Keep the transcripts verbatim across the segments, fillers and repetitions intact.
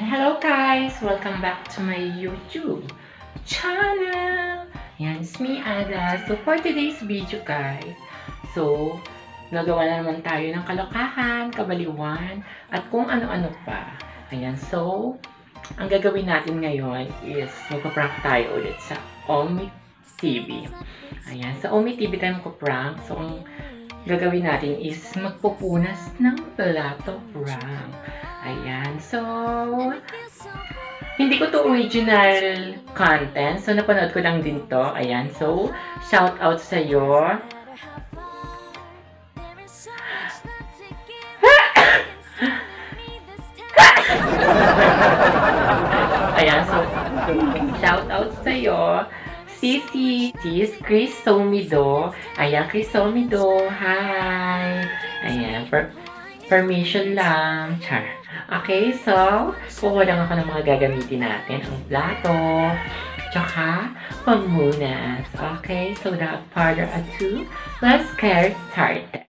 Hello guys! Welcome back to my YouTube channel! Yan, it's me, Ada. So, for today's video guys, so, nagawa na naman tayo ng kalokahan, kabaliwan, at kung ano-ano pa. Ayan, so, ang gagawin natin ngayon is magpa-prank tayo ulit sa Omi T V. Ayan, sa Omi T V tayo magpa-prank. So, ang gagawin natin is magpupunas ng plato prank. Ayan. So, hindi ko to original content. So, napanood ko lang din to. Ayan. So, shout out sa'yo. Ayan. So, shout out sa'yo. Sisi, sis, Chris Somido. Ayan, Chris Somido. Hi. Ayan. Per permission lang. Char. Okay, so, kuha lang ako ng mga gagamitin natin. Ang plato, tsaka pamunas. Okay, so without further ado, let's get started.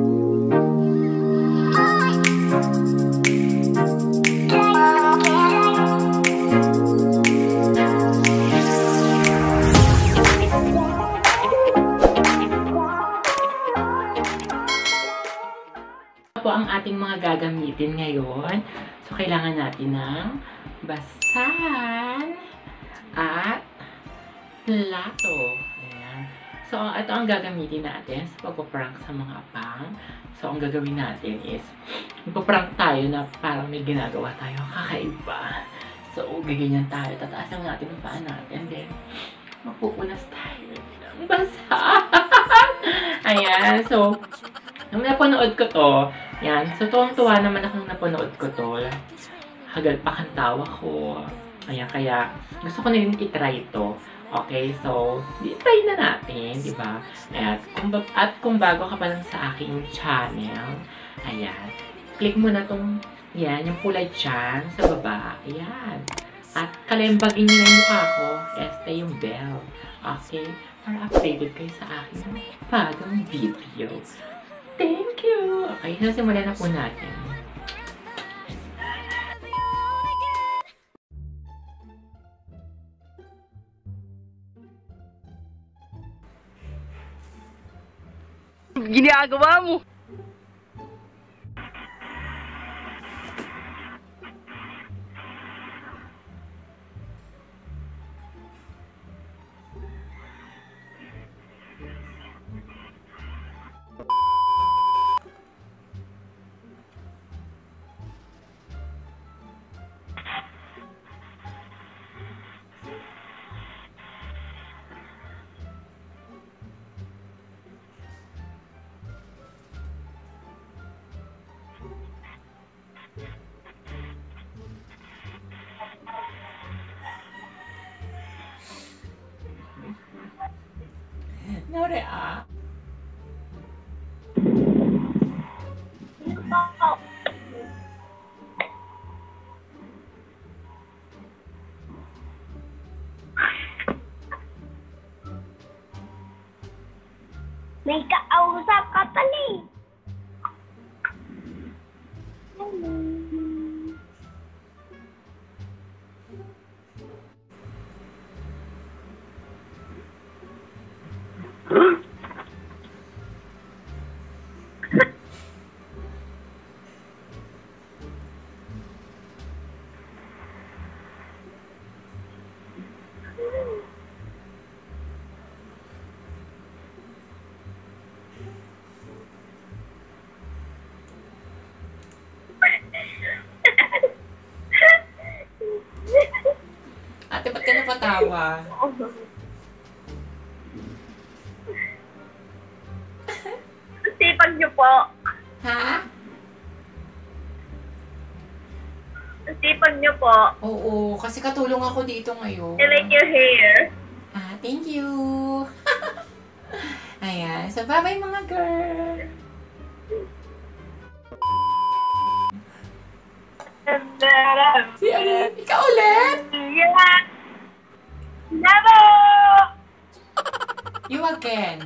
Po ang ating mga gagamitin ngayon. So, kailangan natin ng basahan at plato. Ayan. So, ito ang gagamitin natin sa pagpaprank sa mga apang. So, ang gagawin natin is magpaprank tayo na parang may ginagawa tayo kakaiba. So, gaganyan tayo. Tataas lang natin ang paan natin. Then, magpupunas tayo ng basahan. Ayan. So, nung napanood ko to, yan. So, tuwang-tuwa naman akong napanood ko to. Hagalpak ang tawa ko. Ayan, kaya gusto ko na rin itry ito. Okay, so, i-try na natin, di ba? At kung, at kung bago ka pa lang sa aking channel, ayan, click mo na tong, yan, yung kulay dyan, sa baba. Ayan. At kalembagin nyo na yung mukha ko. Este yung bell. Okay? Para updated kayo sa aking bagong video. Thank you! Okay, nasimulan na po natin. Ginagawa mo! No-react. May kausap ka pala eh. Ate, ba't ka napatawa? Sipag niyo po. Ha? Sipag niyo po. Oo, kasi katulong ako dito ngayon. I like your hair. Ah, thank you! Ayan. So, bye-bye mga girl! Si Alan, ikaw ulit? Yeah. Never! You again.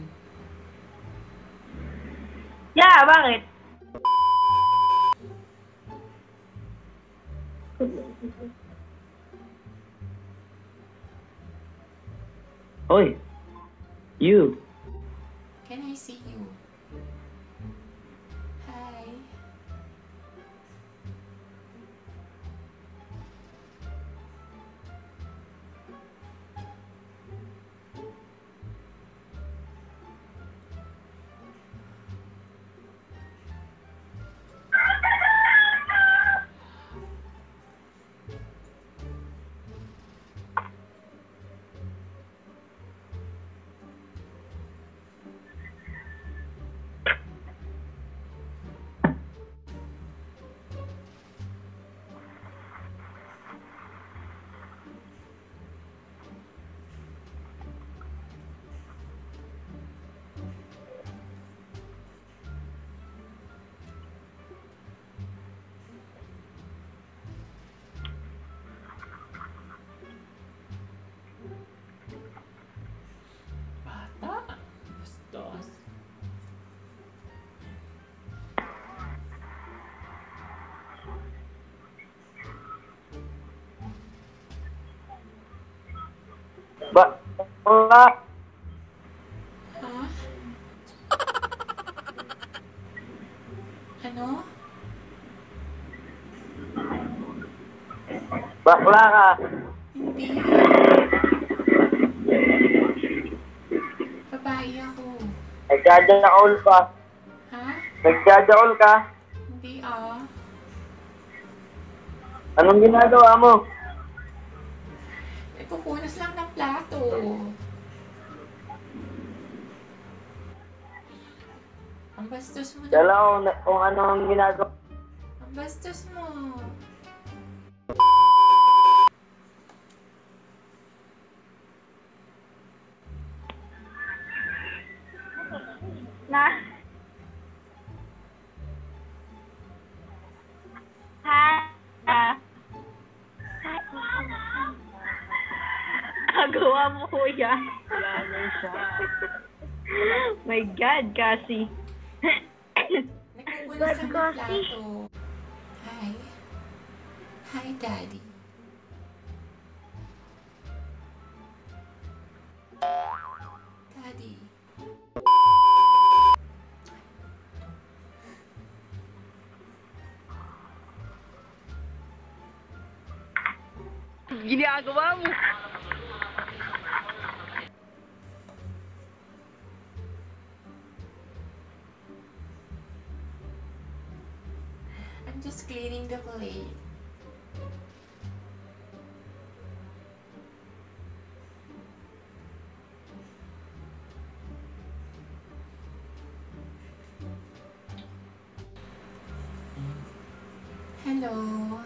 Yeah, bakit? Oi, you. Can I see you? Hi. Bata. Bastos. Ba, bakla. Ha? Ano? Bakla ka. Hindi. Babae ako. Nagjajaol ka. Ha? Nagjajaol ka. Hindi ah. Anong ginagawa mo? Nagpupunas lang ng plato. Ang bastos mo na. Dala ko na- kung ano ang ginagawa. Ang bastos mo. Na. Ha? Ah. Kagawa mo ko yan. Wala siya. My God, Cassie. Nagpupunas lang ng plato. Hi. Hi, Daddy. Daddy. Ginagawa mo. I'm just cleaning the plate. Hello.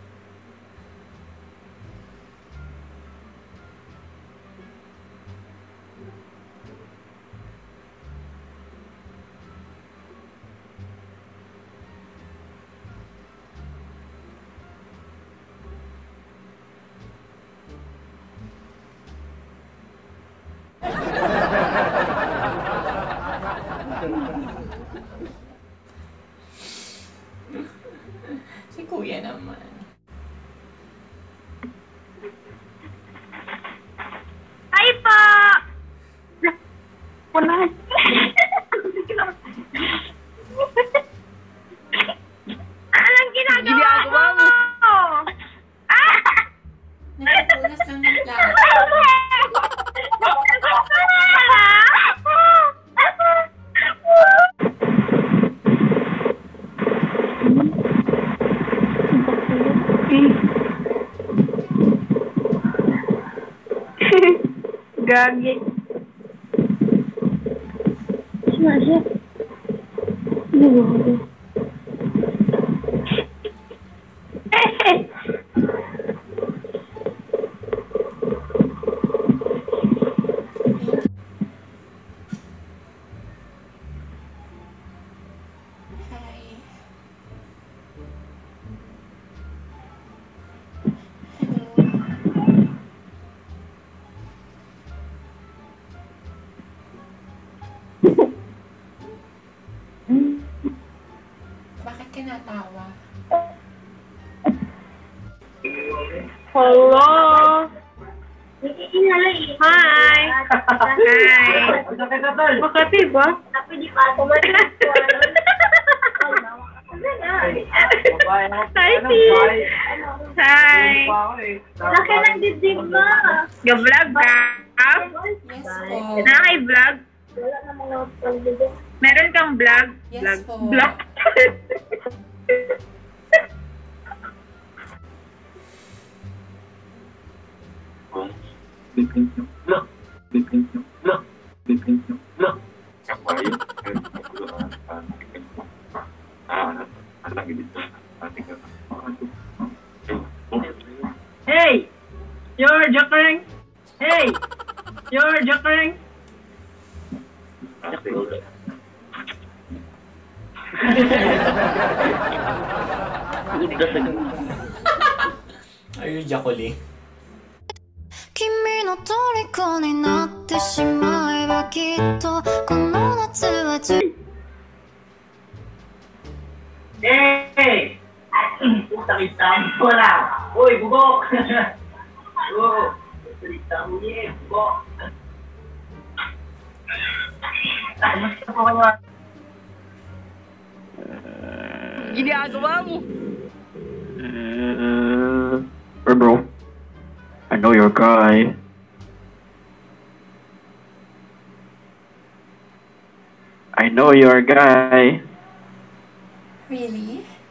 Si Kuya naman. Ay pa! Wala. Anong ginagawa, Ginagawa mo? Ah! Nagpupunas lang ng plato. Gagi. Siya, siya. Hi. Hello. Bakit ka natawa? Hello. Nag-iingalay. Hi. Hi. Makati ba? Tapi di pa ako mag-iingalay. Hi, sis. Hi. Laki ng dibdib mo. Ga-vlog ka? Yes po. Nakay-vlog? Wala na mga pagdibdib. Meron kang vlog? Yes Vlog. po. Vlog. Hey! You're Jokering! Hey! You're Jokering! Ayun, Jacqueline. 君の虜になってしまえばきっとこの夏は十 Hey! Kita mo lang! Uy, bugok! Oo! Kita mo niya, bugok! Kamusta po kayo? Ginagawa mo! Uh, hey bro, I know you're a guy. I know you're a guy. Really?